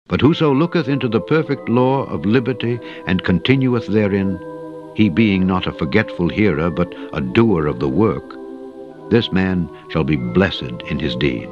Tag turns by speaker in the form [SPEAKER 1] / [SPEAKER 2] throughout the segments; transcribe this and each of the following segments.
[SPEAKER 1] But whoso looketh into the perfect law of liberty, and continueth therein, he being not a forgetful hearer, but a doer of the work, this man shall be blessed in his deed.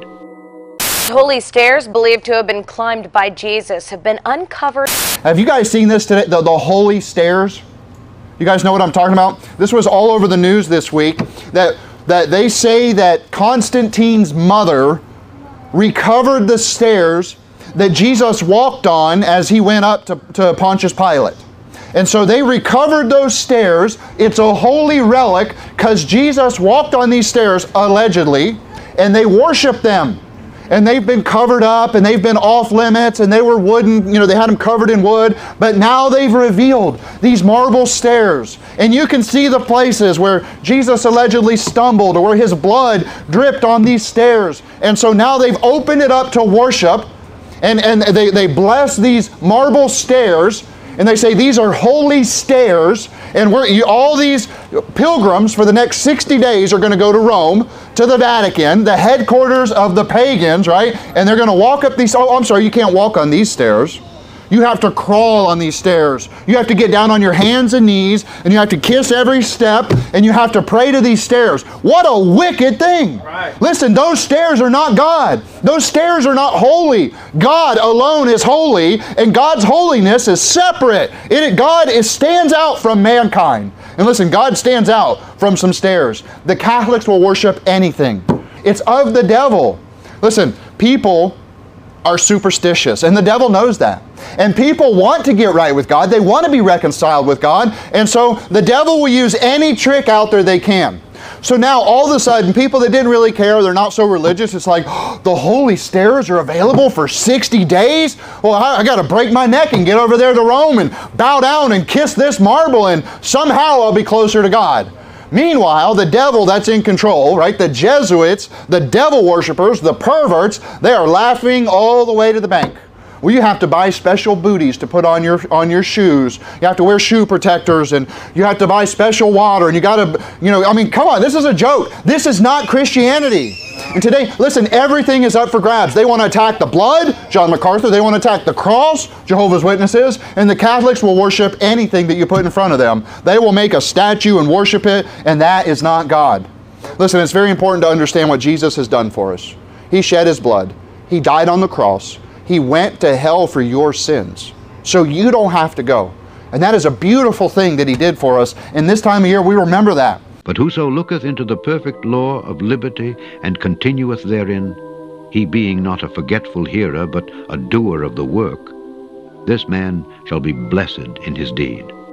[SPEAKER 2] Holy stairs believed to have been climbed by Jesus have been uncovered.
[SPEAKER 3] Have you guys seen this today, the holy stairs? You guys know what I'm talking about? This was all over the news this week, that they say that Constantine's mother recovered the stairs that Jesus walked on as he went up to Pontius Pilate. And so they recovered those stairs. It's a holy relic because Jesus walked on these stairs, allegedly, and they worshiped them. And they've been covered up, and they've been off limits, and they were wooden, they had them covered in wood, but now they've revealed these marble stairs. And you can see the places where Jesus allegedly stumbled, or where his blood dripped on these stairs. And so now they've opened it up to worship, and they bless these marble stairs, and they say these are holy stairs, and all these pilgrims for the next 60 days are going to go to Rome, to the Vatican, the headquarters of the pagans, right? And they're going to walk up these, oh, I'm sorry, you can't walk on these stairs. You have to crawl on these stairs. You have to get down on your hands and knees, and you have to kiss every step, and you have to pray to these stairs. What a wicked thing. Right. Listen, those stairs are not God. Those stairs are not holy. God alone is holy, and God's holiness is separate. God stands out from mankind. And listen, God stands out from some stairs. The Catholics will worship anything. It's of the devil. Listen, people are superstitious, and the devil knows that. And people want to get right with God. They want to be reconciled with God. And so the devil will use any trick out there they can. So now all of a sudden, people that didn't really care, they're not so religious, it's like, oh, the holy stairs are available for 60 days? Well, I got to break my neck and get over there to Rome and bow down and kiss this marble, and somehow I'll be closer to God. Meanwhile, the devil that's in control, right? The Jesuits, the devil worshipers, the perverts, they are laughing all the way to the bank. Well, you have to buy special booties to put on your shoes. You have to wear shoe protectors, and you have to buy special water, and you got to, I mean, come on, this is a joke. This is not Christianity. And today, listen, everything is up for grabs. They want to attack the blood, John MacArthur. They want to attack the cross, Jehovah's Witnesses. And the Catholics will worship anything that you put in front of them. They will make a statue and worship it, and that is not God. Listen, it's very important to understand what Jesus has done for us. He shed his blood. He died on the cross. He went to hell for your sins, so you don't have to go. And that is a beautiful thing that he did for us. And this time of year, we remember that.
[SPEAKER 1] But whoso looketh into the perfect law of liberty, and continueth therein, he being not a forgetful hearer, but a doer of the work, this man shall be blessed in his deed.